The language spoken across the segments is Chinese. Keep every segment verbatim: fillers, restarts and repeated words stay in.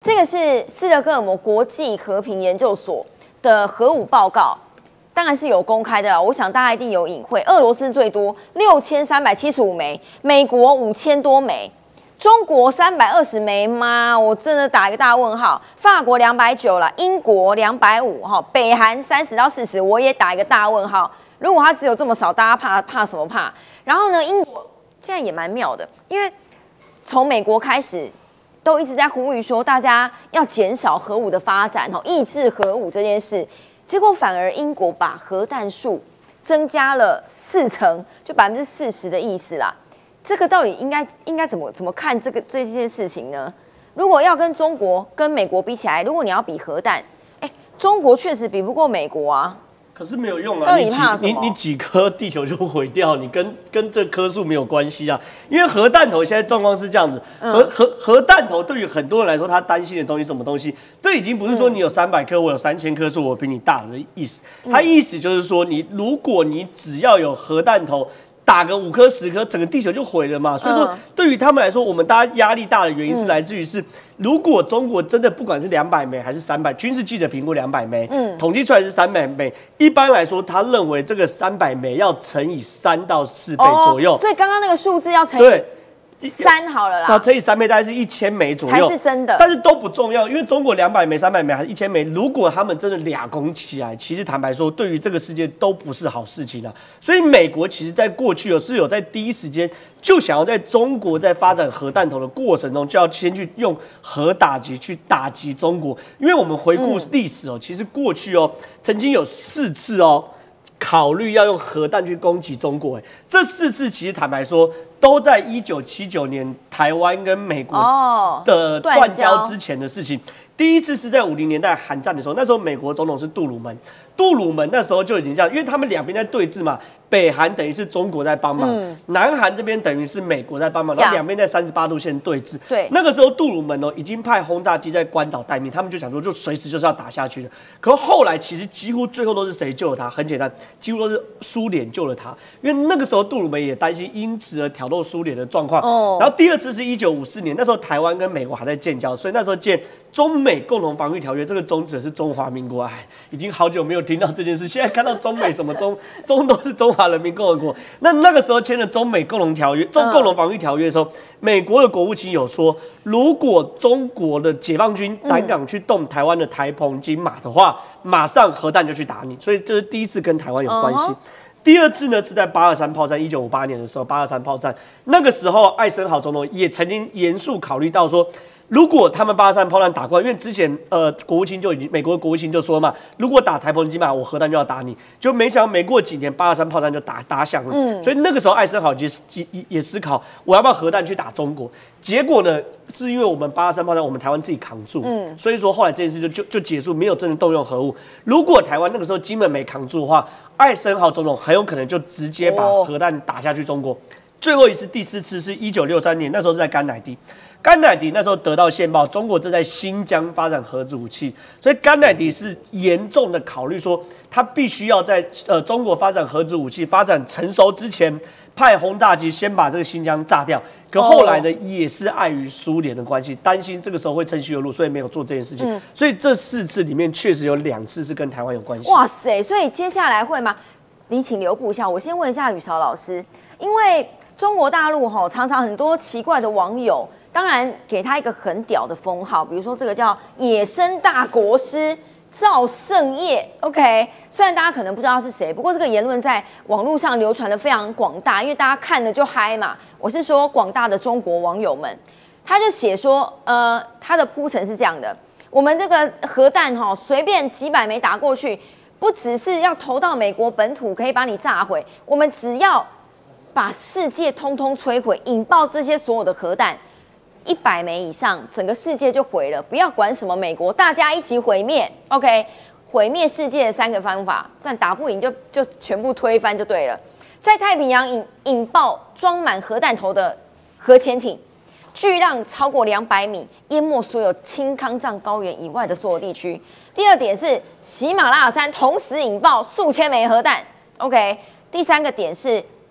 这个是斯德哥尔摩国际和平研究所的核武报告，当然是有公开的啦。我想大家一定有隐晦。俄罗斯最多六千三百七十五枚，美国五千多枚，中国三百二十枚吗？我真的打一个大问号。法国两百九了，英国两百五哈，北韩三十到四十，我也打一个大问号。如果它只有这么少，大家怕怕什么怕？然后呢，英国现在也蛮妙的，因为从美国开始。都一直在呼吁说，大家要减少核武的发展，哦，抑制核武这件事。结果反而英国把核弹数增加了四成，就百分之四十的意思啦。这个到底应该应该怎么怎么看这个这件事情呢？如果要跟中国跟美国比起来，如果你要比核弹，哎，中国确实比不过美国啊。 可是没有用啊！你几你你几颗地球就毁掉，你跟跟这颗数没有关系啊。因为核弹头现在状况是这样子，核核核弹头对于很多人来说，他担心的东西是什么东西？这已经不是说你有三百颗，我有三千颗，是我比你大的意思。它意思就是说，你如果你只要有核弹头。打个五颗十颗，整个地球就毁了嘛。所以说，对于他们来说，我们大家压力大的原因是来自于是，如果中国真的不管是两百枚还是三百，军事记者评估两百枚，嗯，统计出来是三百枚。一般来说，他认为这个三百枚要乘以三到四倍左右。 哦，所以刚刚那个数字要乘以对。三好了啦， 它乘以三倍大概是一千枚左右， 才是真的。 但是都不重要，因为中国两百枚、三百枚还是一千枚，如果他们真的俩攻起来，其实坦白说，对于这个世界都不是好事情啊。所以美国其实在过去有是有在第一时间就想要在中国在发展核弹头的过程中，就要先去用核打击去打击中国。因为我们回顾历史哦，嗯、其实过去哦曾经有四次哦。考虑要用核弹去攻击中国，这四次其实坦白说，都在一九七九年台湾跟美国的断交之前的事情。第一次是在五零年代韩战的时候，那时候美国总统是杜鲁门，杜鲁门那时候就已经这样，因为他们两边在对峙嘛，北韩等于是中国在帮忙，嗯、南韩这边等于是美国在帮忙，然后两边在三十八度线对峙。对，那个时候杜鲁门哦已经派轰炸机在关岛待命，他们就想说就随时就是要打下去的。可后来其实几乎最后都是谁救了他？很简单，几乎都是苏联救了他，因为那个时候杜鲁门也担心因此而挑逗苏联的状况。哦，然后第二次是一九五四年，那时候台湾跟美国还在建交，所以那时候建。中美共同防御条约，这个宗旨是中华民国，哎，已经好久没有听到这件事。现在看到中美什么中中都是中华人民共和国。那那个时候签了中美共同条约、中共同防御条约的时候，美国的国务卿有说，如果中国的解放军胆敢去动台湾的台澎金马的话，马上核弹就去打你。所以这是第一次跟台湾有关系。Uh-huh. 第二次呢是在八二三炮战，一九五八年的时候，八二三炮战那个时候，艾森豪总统也曾经严肃考虑到说。如果他们八二三炮弹打过来，因为之前呃国务卿就已经美国的国务卿就说嘛，如果打台澎金马，我核弹就要打你，就没想到没过几年八二三炮弹就打打响了，嗯，所以那个时候艾森豪也也也思考我要不要核弹去打中国，结果呢是因为我们八二三炮弹我们台湾自己扛住，嗯，所以说后来这件事就就就结束，没有真的动用核武。如果台湾那个时候金门没扛住的话，艾森豪总统很有可能就直接把核弹打下去中国。最后一次第四次是一九六三年，那时候是在甘乃迪。甘乃迪那时候得到线报，中国正在新疆发展核子武器，所以甘乃迪是严重的考虑说，他必须要在呃中国发展核子武器发展成熟之前，派轰炸机先把这个新疆炸掉。可后来呢，也是碍于苏联的关系，担心这个时候会趁虚而入，所以没有做这件事情。嗯、所以这四次里面确实有两次是跟台湾有关系。 哇塞！所以接下来会吗？你请留步一下，我先问一下宇潮老师，因为中国大陆哈常常很多奇怪的网友。当然，给他一个很屌的封号，比如说这个叫“野生大国师”赵胜业 ，OK。虽然大家可能不知道是谁，不过这个言论在网络上流传的非常广大，因为大家看了就嗨嘛。我是说广大的中国网友们，他就写说，呃，他的铺陈是这样的：我们这个核弹哈、哦，随便几百枚打过去，不只是要投到美国本土可以把你炸毁，我们只要把世界通通摧毁，引爆这些所有的核弹。一百枚以上，整个世界就毁了。不要管什么美国，大家一起毁灭。OK， 毁灭世界的三个方法，但打不赢就就全部推翻就对了。在太平洋引引爆装满核弹头的核潜艇，巨浪超过两百米，淹没所有青康藏高原以外的所有地区。第二点是喜马拉雅山同时引爆数千枚核弹。OK， 第三个点是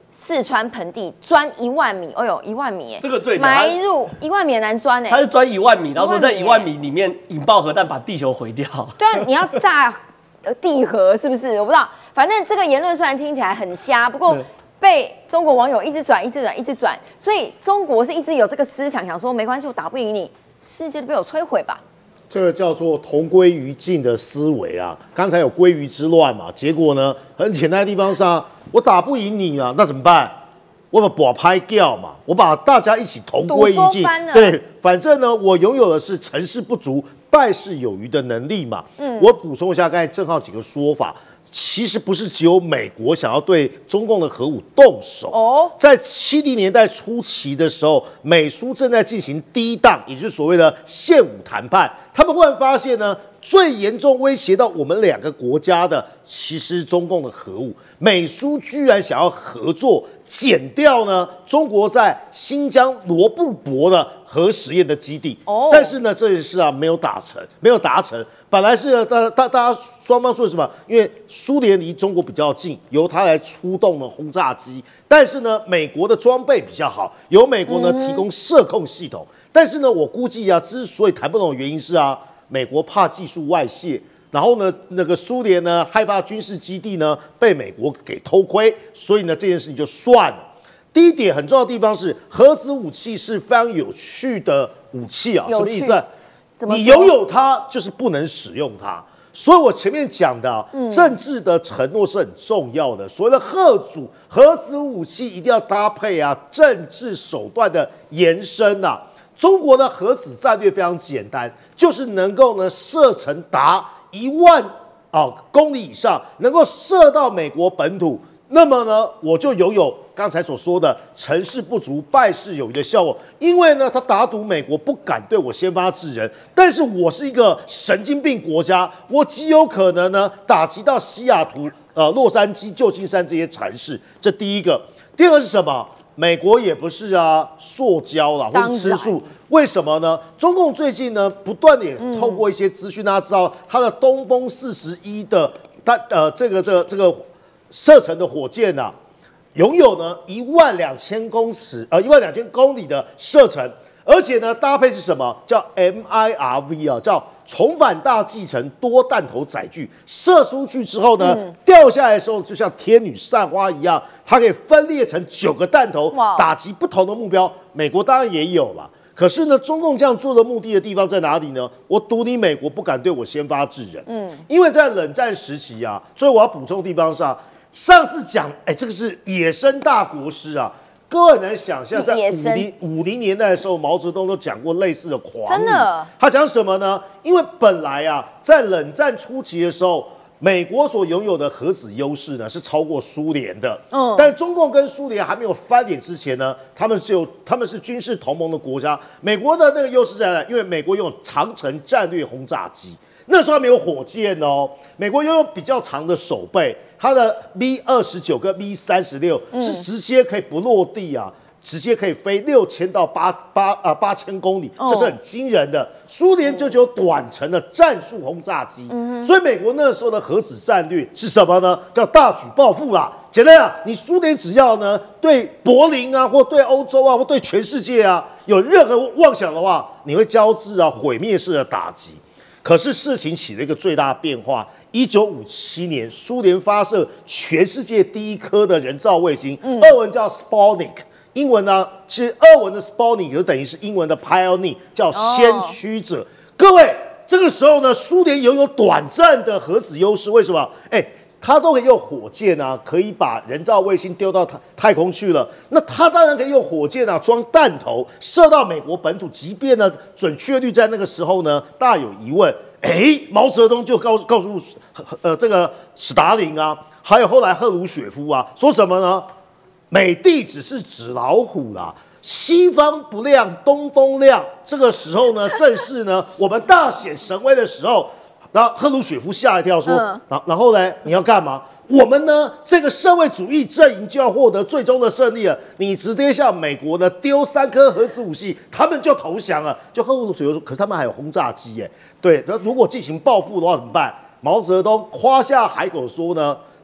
四川盆地钻一万米，哎呦，一万米哎， 这个最埋入一万米也难钻哎， 它是钻一万米，然后说在一万米里面引爆核弹把地球毁掉。 对啊，你要炸地核是不是？我不知道，反正这个言论虽然听起来很瞎，不过被中国网友一直转、一直转、一直转，所以中国是一直有这个思想，想说没关系，我打不赢你，世界都被我摧毁吧。 这个叫做同归于尽的思维啊！刚才有鲑鱼之乱嘛，结果呢，很简单的地方上，我打不赢你啊，那怎么办？我把把拍掉嘛，我把大家一起同归于尽。对，反正呢，我拥有的是成事不足败事有余的能力嘛。嗯，我补充一下刚才正皓几个说法，其实不是只有美国想要对中共的核武动手。哦，在七零年代初期的时候，美苏正在进行第一档，也就是所谓的现武谈判。他们忽然发现呢，最严重威胁到我们两个国家的，其实中共的核武。美苏居然想要合作，减掉呢中国在新疆罗布泊的核实验的基地。哦，但是呢，这件事啊没有达成，没有达成。本来是大大大家双方说什么？因为苏联离中国比较近，由它来出动了轰炸机。但是呢，美国的装备比较好，由美国呢提供射控系统。但是呢，我估计啊，之所以谈不拢的原因是啊，美国怕技术外泄。然后呢，那个苏联呢害怕军事基地呢被美国给偷窥，所以呢这件事情就算了。第一点很重要的地方是，核子武器是非常有趣的武器啊，什么意思？你拥有它就是不能使用它。所以我前面讲的、啊嗯、政治的承诺是很重要的。所谓的核主核子武器一定要搭配啊政治手段的延伸啊。中国的核子战略非常简单，就是能够呢射程达一万啊公里以上，能够射到美国本土，那么呢，我就拥有刚才所说的成事不足败事有余的效果。因为呢，他打赌美国不敢对我先发制人，但是我是一个神经病国家，我极有可能呢打击到西雅图、呃洛杉矶、旧金山这些城市。这第一个。第二个是什么？美国也不是啊，塑胶啦，或是吃素。为什么呢？中共最近呢，不断的也透过一些资讯，大家知道它的东风四十一的它呃这个这个这个射程的火箭啊，拥有呢一万两千公尺呃一万两千公里的射程，而且呢搭配是什么？叫 M I R V 啊，叫重返大气层多弹头载具。射出去之后呢，嗯、掉下来的时候就像天女散花一样。它可以分裂成九个弹头，打击不同的目标。美国当然也有了，可是呢，中共这样做的目的的地方在哪里呢？我赌你美国不敢对我先发制人，嗯，因为在冷战时期啊，所以我要补充的地方上，上次讲，哎，这个是野生大国师啊，各位能想象，在五零五零年代的时候，毛泽东都讲过类似的狂语，真的，他讲什么呢？因为本来啊，在冷战初期的时候。美国所拥有的核子优势呢，是超过苏联的。嗯，但中共跟苏联还没有翻脸之前呢，他们是有他们是军事同盟的国家。美国的那个优势在哪？因为美国拥有长程战略轰炸机，那时候还没有火箭哦。美国拥有比较长的手背，它的 V 二十九跟 V 三十六是直接可以不落地啊。直接可以飞六千到八八啊八千公里，这是很惊人的。苏联就只有短程的战术轰炸机，嗯、所以美国那时候的核子战略是什么呢？叫大举报复啦。简单啊，你苏联只要呢对柏林啊，或对欧洲啊，或对全世界啊有任何妄想的话，你会交织啊毁灭式的打击。可是事情起了一个最大的变化。一九五七年，苏联发射全世界第一颗的人造卫星，嗯、俄文叫 Sputnik。英文呢，其实俄文的 Sputnik 就等于是英文的 Pioneer， 叫先驱者。Oh. 各位，这个时候呢，苏联拥有短暂的核子优势，为什么？哎，它都可以用火箭啊，可以把人造卫星丢到太太空去了。那它当然可以用火箭啊，装弹头射到美国本土，即便呢准确率在那个时候呢大有疑问。哎，毛泽东就告告诉呃这个史达林啊，还有后来赫鲁雪夫啊，说什么呢？美帝只是纸老虎啦，西方不亮东风亮。这个时候呢，正是呢我们大显神威的时候。然后赫鲁雪夫吓一跳说：“嗯、然然后呢，你要干嘛？我们呢这个社会主义阵营就要获得最终的胜利了。你直接向美国呢丢三颗核子武器，他们就投降了。”就赫鲁雪夫说：“可是他们还有轰炸机耶。”对，那如果进行报复的话怎么办？毛泽东夸下海口说呢。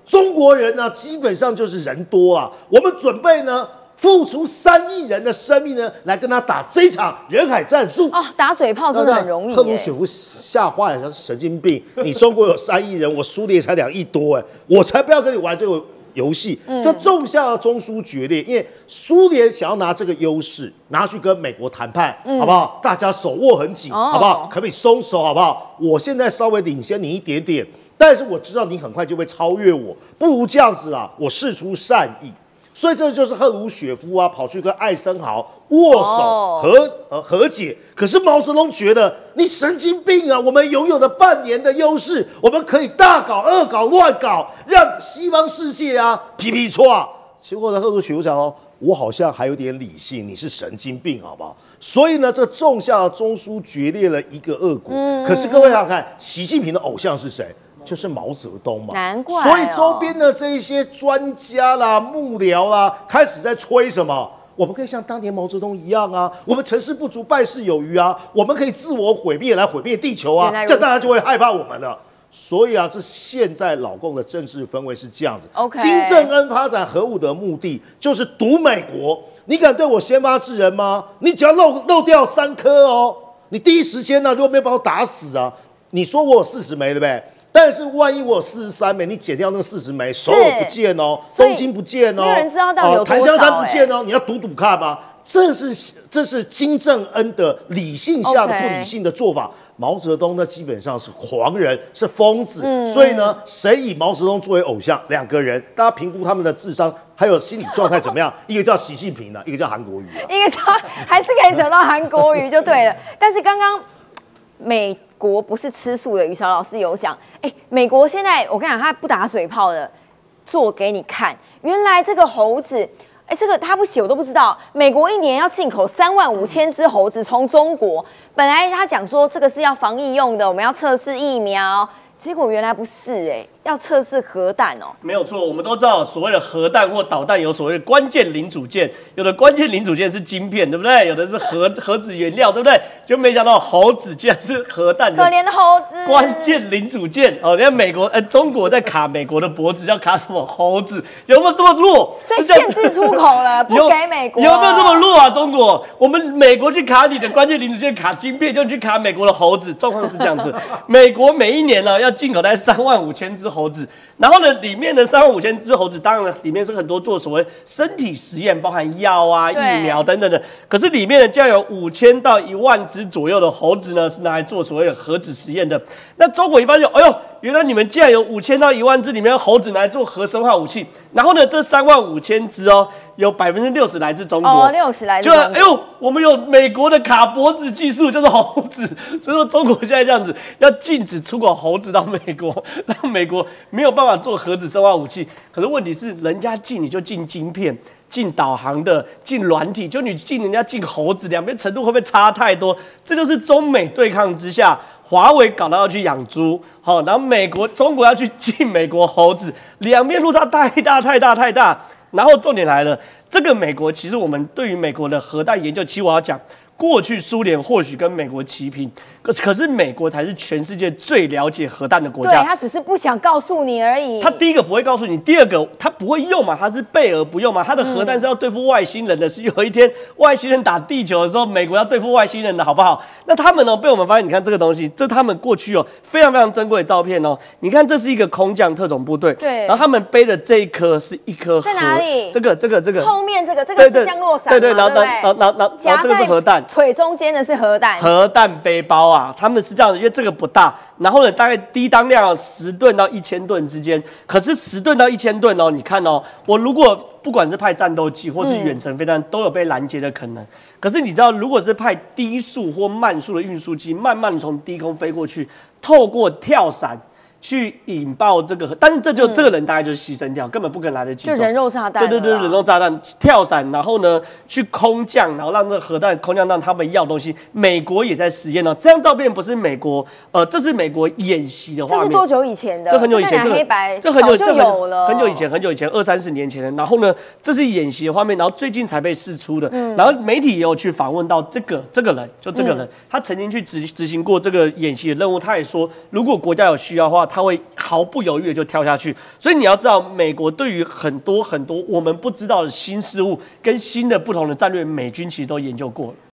中国人呢，基本上就是人多啊，我们准备呢。付出三亿人的生命呢，来跟他打这一场人海战术哦，打嘴炮真的很容易。 赫鲁雪夫吓坏了，他是神经病。你中国有三亿人，我苏联才两亿多，哎，我才不要跟你玩这个游戏。嗯、这种下中苏决裂，因为苏联想要拿这个优势拿去跟美国谈判，嗯、好不好？大家手握很紧，哦、好不好？可不可以松手，好不好？我现在稍微领先你一点点，但是我知道你很快就会超越我，不如这样子啊，我释出善意。所以这就是赫鲁雪夫啊，跑去跟艾森豪握手和呃和解。可是毛泽东觉得你神经病啊！我们拥有的半年的优势，我们可以大搞、恶搞、乱搞，让西方世界啊皮皮唰。结果呢，赫鲁雪夫讲哦，我好像还有点理性，你是神经病，好不好？所以呢，这种下中苏决裂了一个俄国。嗯、可是各位想想看，习近平的偶像是谁？就是毛泽东嘛， 难怪、哦。 所以周边的这一些专家啦、幕僚啦，开始在吹什么？我们可以像当年毛泽东一样啊，我们成事不足败事有余啊，我们可以自我毁灭来毁灭地球啊，这样大家就会害怕我们了。所以啊，这现在老共的政治氛围是这样子。 OK， 金正恩发展核武的目的就是堵美国。你敢对我先发制人吗？你只要漏漏掉三颗哦，你第一时间呢、啊、如果没有把我打死啊，你说我有四十枚对不对？但是万一我有四十三枚，你减掉那四十枚，首尔不见哦，东京不见哦， 没有人知道到底有多少、欸。 檀香山不见哦，你要赌赌看吗？这是这是金正恩的理性下的不理性的做法。Okay. 毛泽东呢，基本上是狂人，是疯子。嗯、所以呢，谁以毛泽东作为偶像？两个人，大家评估他们的智商还有心理状态怎么样？一个叫习近平啊，一个叫韩国瑜啊。 一个叫还是可以扯到韩国瑜就对了。但是刚刚美。国不是吃素的，于韶老师有讲，哎，美国现在我跟你讲，他不打嘴炮的，做给你看。原来这个猴子，哎，这个他不写我都不知道。美国一年要进口三万五千只猴子从中国，本来他讲说这个是要防疫用的，我们要测试疫苗，结果原来不是、欸，哎，要测试核弹哦。 没有错，我们都知道所谓的核弹或导弹有所谓的关键零组件，有的关键零组件是晶片，对不对？有的是核核子原料，对不对？就没想到猴子竟然是核弹的可怜的猴子关键零组件哦。你看美国，呃，中国在卡美国的脖子，要卡什么猴子？有没有这么弱？ 所以限制出口了，不给美国。 有没有这么弱啊？中国，我们美国去卡你的关键零组件，卡晶片，就去卡美国的猴子，状况是这样子。美国每一年呢要进口大概三万五千只猴子。然后呢，里面的三万五千只猴子，当然里面是很多做所谓身体实验，包含药啊、疫苗等等的。可是里面呢，竟然有五千到一万只左右的猴子呢，是拿来做所谓的核子实验的。那中国一发现，哎呦，原来你们竟然有五千到一万只里面的猴子拿来做核生化武器。然后呢，这三万五千只哦，有百分之六十来自中国。 哦，六十来自中国。 就哎呦，我们有美国的卡脖子技术，就是猴子。所以说，中国现在这样子，要禁止出口猴子到美国，让美国没有办法做核子生化武器。可是问题是，人家进你就进晶片。进导航的，进软体，就你进人家进猴子，两边程度会不会差太多？这就是中美对抗之下，华为搞到要去养猪，好，然后美国、中国要去进美国猴子，两边落差太大太大太大。然后重点来了，这个美国其实我们对于美国的核弹研究，其实我要讲，过去苏联或许跟美国齐平。可是，可是美国才是全世界最了解核弹的国家。 对，他只是不想告诉你而已。 他第一个不会告诉你，第二个他不会用嘛，他是备而不用嘛。他的核弹是要对付外星人的，是有一天外星人打地球的时候，美国要对付外星人的，好不好？那他们呢被我们发现，你看这个东西，这他们过去哦非常非常珍贵的照片哦。你看这是一个空降特种部队， 对， 然后他们背的这一颗是一颗核， 在哪里？ 这个这个这个后面这个这个是降落伞， 对对，然后然后然后然后这个是核弹， 腿中间的是核弹， 核弹背包啊，他们是这样。因为这个不大，然后呢，大概低当量十吨到一千吨之间。可是十吨到一千吨哦，你看哦，我如果不管是派战斗机或是远程飞弹，嗯、都有被拦截的可能。可是你知道，如果是派低速或慢速的运输机，慢慢从低空飞过去，透过跳伞去引爆这个，但是这就、嗯、这个人大概就是牺牲掉，根本不可能来得及。 就人肉炸弹。 对对对，人肉炸弹跳伞，然后呢去空降，然后让这个核弹空降到他们要东西。美国也在实验哦，这张照片不是美国，呃，这是美国演习的画面。 这是多久以前的？ 这很久以前，这个黑白， 这很久就有了， 很久以前，很久以前，二三十年前的。然后呢，这是演习的画面，然后最近才被释出的。嗯、然后媒体也有去访问到这个这个人，就这个人，嗯、他曾经去执执行过这个演习的任务。他也说，如果国家有需要的话， 他会毫不犹豫的就跳下去。所以你要知道，美国对于很多很多我们不知道的新事物跟新的不同的战略，美军其实都研究过了。